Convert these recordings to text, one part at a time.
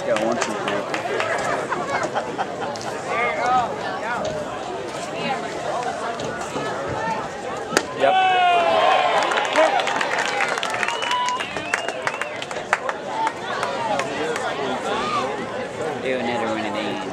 got 1, 2, 3. Yep. Ew, never win an 8.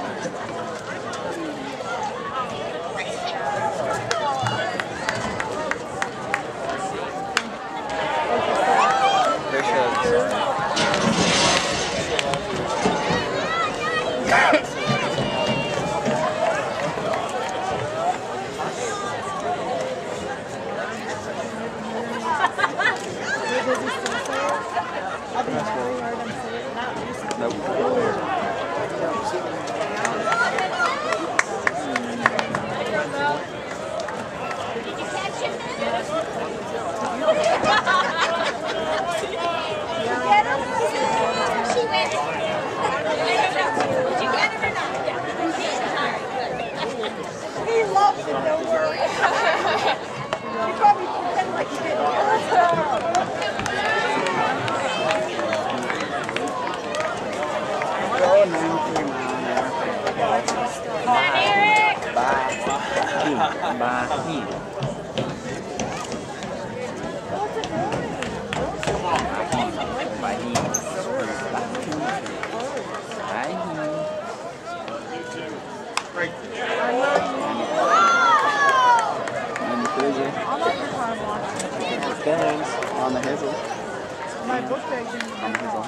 On the hazel. My book bag on the hazel.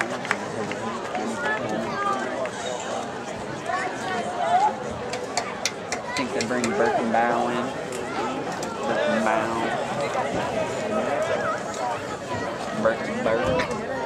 I think they bring Birkenbow in. Birkenbow.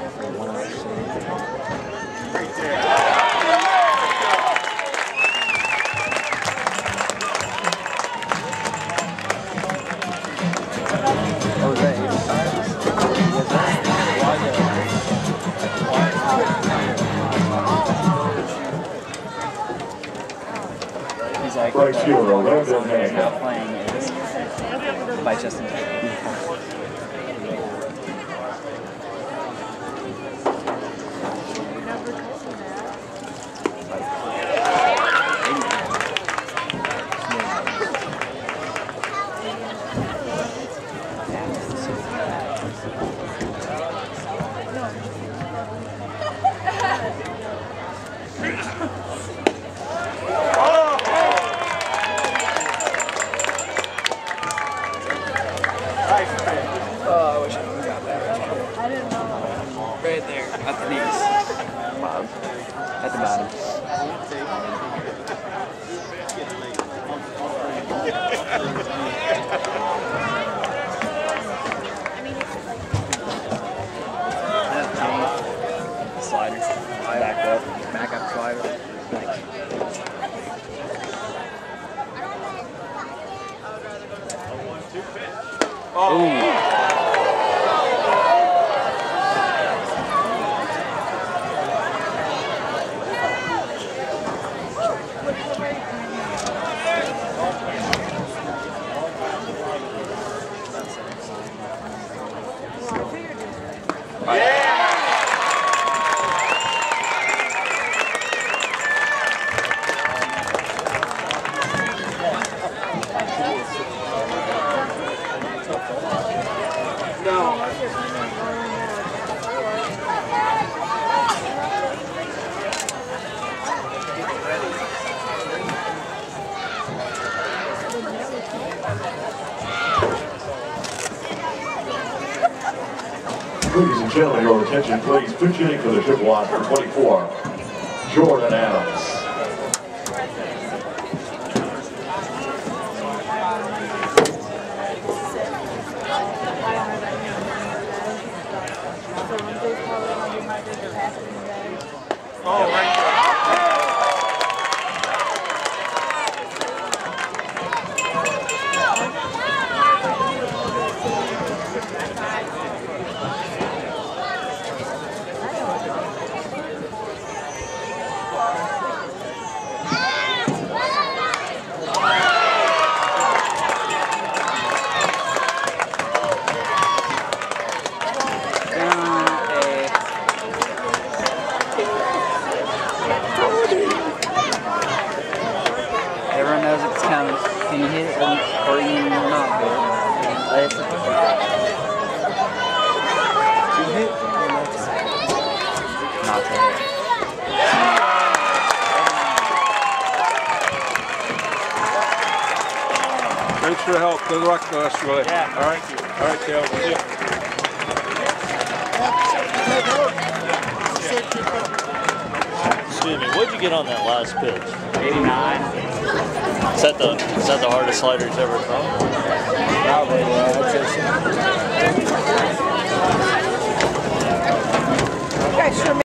Right fielder, Landon Hancock. Not playing is by Justin Taylor. Right there, at the knees. Bottom. At the bottom. Slider. Back up slider. Ooh. Ladies and gentlemen, your attention please. Pitching for the Chippewas for 24, Jordan Adams. Thanks for the help. Good luck to us, really. Yeah. All right. All right, Dale. See ya. Excuse me, what'd you get on that last pitch? 89. Is that the hardest slider he's ever thrown? Probably, yeah. That's it.